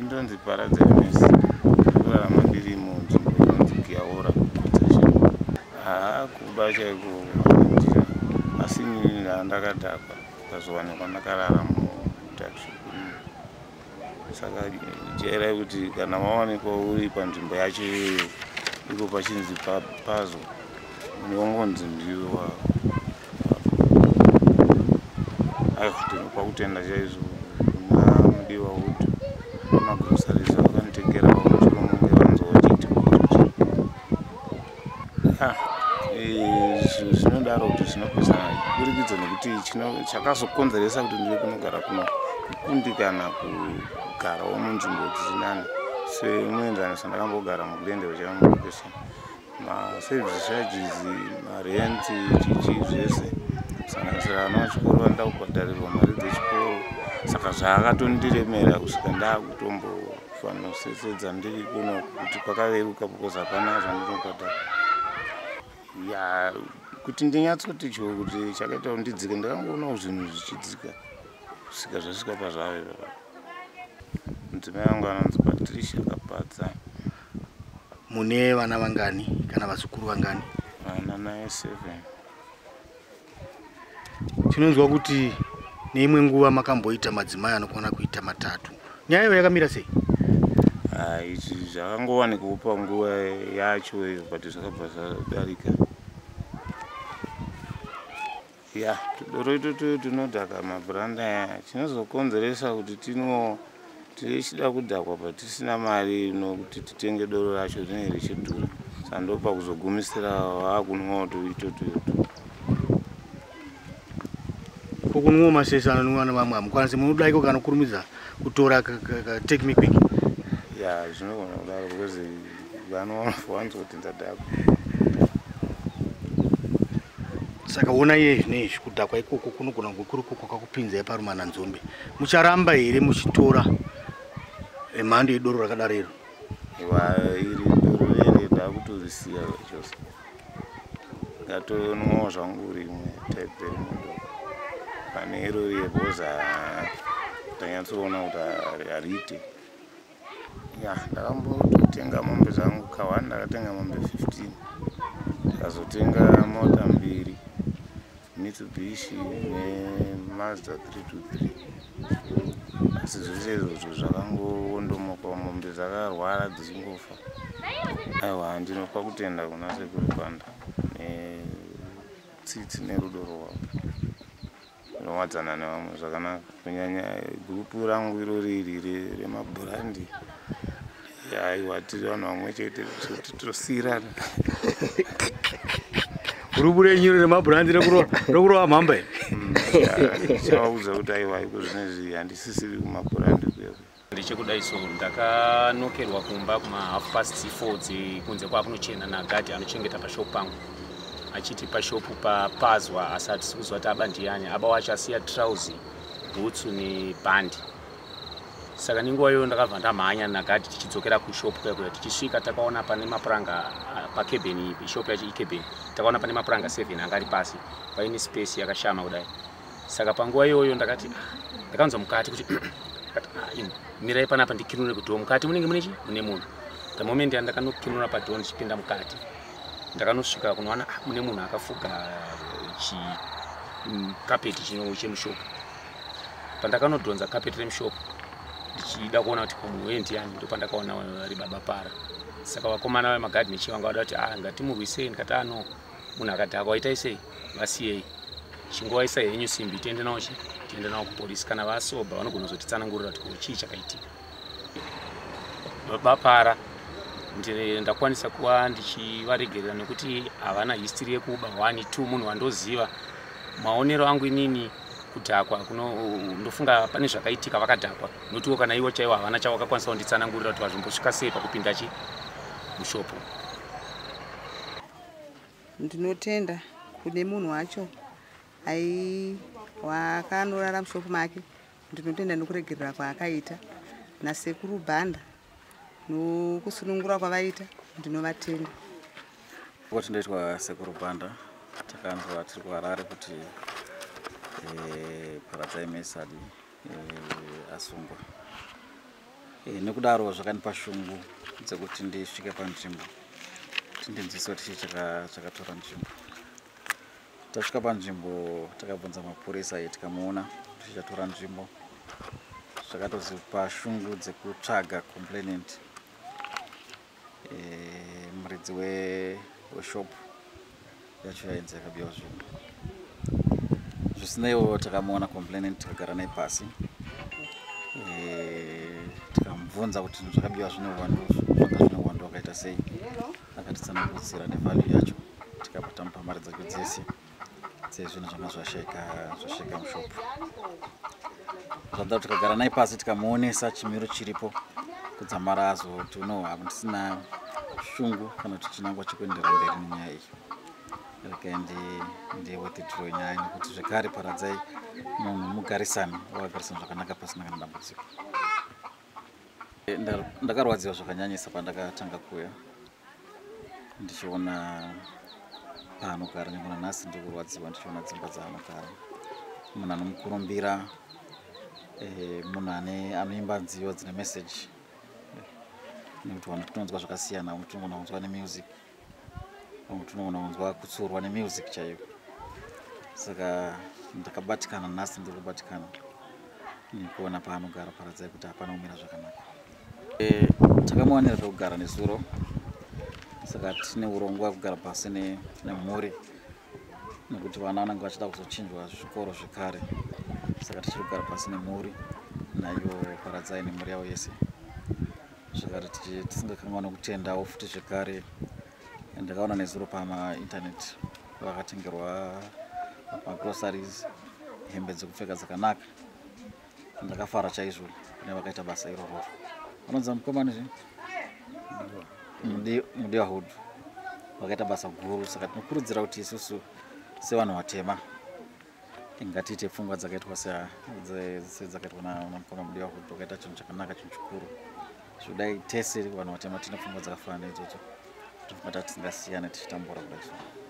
Muimbi Paradzai Mesi. Kurarama ndiri munzvimbo inonzi Kiaora kuba chaiko asi ndakadhakwa ndikazowanikwa ndakarara mutaxi. Saka jera kuti kana wawanikwa uri panzvimbo yacho iko pachinzi pazo unongonzi ndiwa pakutenda chaizvo mudiwa utu magrosaries vakanditekera pamuchiromo ngevanzowachiti zvinodaro kuti zvinopesana kuburikidza nekuti chakazokonzeresa kuti ndive kunogara kuno kukundikana kugarawo munzvimbo dzisinani semuenzanisa ndakambogara mugurende vechamulocation maservice charges marent chichi zvese kusanganisira ana vachikoro vanoda kubhadharirwa mari dzechikoro. Saka zvakatondiremera kusvika ndakutombofanira kusesedza ndiri kuno kuti kwakareruka because hapana zvandinobhadhara. Kuti ndinyatsoti cho kuti chakaita kuti ndidzike ndakangoonawo zvinhu zvichidzika kusvika zvasvika pazvavo. Mudzimai wangu anonzi Patricia Kapadza. Mune vana vangani kana vazukuru vangani? Vana naye 7. Tinonzwa kuti neimwe nguva makamboita madzimai anokwana kuita 3. Nyaya iyo yakamira sei? Izvi zvakangowanikwawo panguva yacho but zvakabva zvadarika. Doro itoto tinodhaka mabranda chinozokonzeresa kuti tichida kudhakwa patisina mari nokuti titenge doro racho rinenge richidhura. Saka ndopa kuzogumisira vakunwawo itoto. Kukunwa masesa anonwa vamwe amukwanisi munodaiko kana kurumidza kutora take me quick. Zvinogona kudaro because vanozoti ndadhakwa. Saka ona iye zvinezvi kudhakwa ikoko kunogona kuri kwakakupinzai parumana nzombe. Mucharamba here muchitora emhando yedoro rakadaro iro? Iri doro rere ndakutozisiya chose. Ngatonwawo zvangu rimwe type rimwe pane iro reboza tanyatsoona kuti harite. Ndakambotenga mombe dzangu kawani ndakatenga mombe 15 ndikazotenga mota 2 Mitsubishi neMazda 323 asi zvese izvozvo zvakangondomoka mombe dzakarwara dzichingofa. Aiwa ndinopa kutenda kuna sekuru panda netsitsi nerudo rwavo rinowadzana nevamwe zvakanaka kunyanya gurupu rangu irori iri remabhurandi. Aiwa tiri vanhu vamwe chete tosirana. Gurupu renyu remabhurandi rokurova mhamba here? Ndichavaudza kuti aiwa iko zvinezvi handisisiri kumabhurandi kuya. Ndichekudai so ndakanokerwa kumba kuma 4:30 kunze kwakunochena nagadi anochengeta pashopu pangu achiti pashopu papazwa asi hatisi kuzwa kuti aba ndiani. Aba wacho asiya trousi bhutsu nebhandi. Saka ninguva iyoyo ndakabva ndamhanya nagadi tichidzokera kushopu kuya tichisvika takaona pane mapuranga pakebheni shopu yacho ikebheni takaona pane mapuranga 7 anga ari pasi paine space yakashama kudai. Saka panguva iyoyo ndakati ndakanzwa mukati kuti mirai panapa ndikinure kudhoo. Mukati munenge mune mune munhu. The moment ndakanokinura padhoo ndichipinda mukati ndakanosvika kunoona mune munhu akafuga chikapeti chemushopu. Pandakanodhonza kapeti remushopu ndichida kuona kuti munhu uye ndiani ndopandakaona ari baba para. Saka vakomana vemagadhini chivanga vada kuti ngatimurwisei. Ndikati no munhu akadhakwa waita sei vasiyei chingovaisa henyu simbi tiende nawo kupolisi kana vasoba vanogona kuzotitsanangurira kuti chii chakaitika. Baba para ndakwanisa kuva ndichivaregerera nekuti havana history yekuba 1 2 munhu wandoziva maonero angu inini kudhakwa ndofunga pane zvakaitika vakadhakwa notiwo kana ivo chaivo havana chavakakwanisa kunditsanangurira kuti vazvimbosvika sei pakupinda mushopu. Ndinotenda kune munhu wacho wakanorara mushopu make. Ndinotenda nokuregerera kwaakaita nasekuru bhanda nokusunungura kwavaita ndinovatenda. Kuti ndaitwa sekuru bhanda takanzwa tiri kuharare kuti Paradzai Mesi asungwa. nekudaro zvakandipa shungu dzekuti ndisvike panzvimbo tindinzwise kuti chii chakatora nzvimbo. Tasvika panzvimbo takabvunza mapurisa tikamuona kuti chatora nzvimbo, zvakatozipa shungu dzekutsvaga complainant, muridzi weshop yacho yainzi yakabiwa zvinhu. Zvisineiwo takamuona complainant tikagara naye pasi, tikamubvunza kuti zvinhu zvakabiwa zvine uwandu wakaita sei. Akatitsanangudzira nevalue yacho, tikabva tamupa mari dzake dzese dzezvinhu zvanga zvashayika mushopu. Zvada tikagara naye pasi tikamuonesa chimiro chiripo kudzamara azoti handisina shungu kana kuti chinangwa chikuendera mberi nenyaya iyi. Ndiwithdraw nyaya nekuti zvekare Paradzai munhu mugarisani wakagarisana zvakanaka pasina kana dambudziko. Ndakarwadziwa zvakanyanyisa pandakatanga kuuya ndichiona paanogara, nengona nhasi ndiri kurwadziwa ndichiona dzimba dzaanogara. Munhu anomukurumbira, munhu anoimba nziyo dzine message, nekuti vanhu tinonzwa zvakasiyana. Vamwe tinogona kunzwa nemusic, vamwe tinogona kunzwa kutsurwa nemusic chaiyo. Saka ndakabatikana, nhasi ndiri kubatikana nekuona paanogara Paradzai kuti hapana kumira zvakanaka. Takamuwanira pekugara nezuro, saka tine urongwa kugara pasi nemhuri, nekuti vana vanenge vachida kuzochinjwa zvikoro zvekare. Saka tichiri kugara pasi nemhuri nayo Paradzai nemhuri yavo yese. Zvakare tisingakanganwa kutendawo futi zvekare. Ndakaona nezuro pamaintaneti vakatengerwa magroceries, hembe dzekupfeka dzakanaka. Ndakafara chaizvo kune vakaita basa iroro. Vanonzi mukomana zvini? Mudiwa Hood. Vakaita basa guru. Saka tinokurudzira kuti isusu sevanhu vatema ngatiite pfungwa dzakaitwa sedzakaitwa namukoma Mudiwa Hood. Vakaita chinhu chakanaka, chinhu chikuru. Zvodai tese vanhu vatema tine pfungwa dzakafanana neidzodzo. Tofanira tisingasiyane tichitambura kudai.